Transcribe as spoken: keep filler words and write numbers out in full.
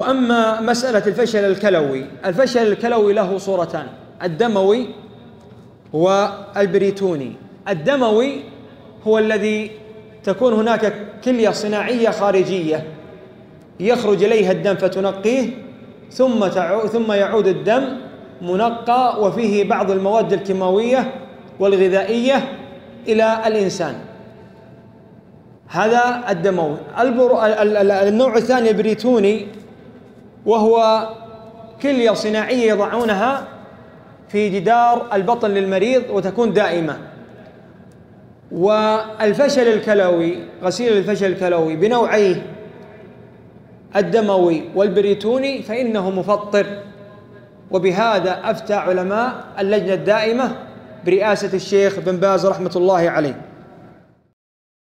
وأما مسألة الفشل الكلوي، الفشل الكلوي له صورتان: الدموي والبريتوني. الدموي هو الذي تكون هناك كلية صناعية خارجية يخرج إليها الدم فتنقيه، ثم ثم يعود الدم منقى وفيه بعض المواد الكيماوية والغذائية إلى الإنسان. هذا الدموي. النوع الثاني البريتوني، وهو كلية صناعية يضعونها في جدار البطن للمريض وتكون دائمة. والفشل الكلوي، غسيل الفشل الكلوي بنوعيه الدموي والبريتوني فإنه مفطر، وبهذا أفتى علماء اللجنة الدائمة برئاسة الشيخ بن باز رحمة الله عليه.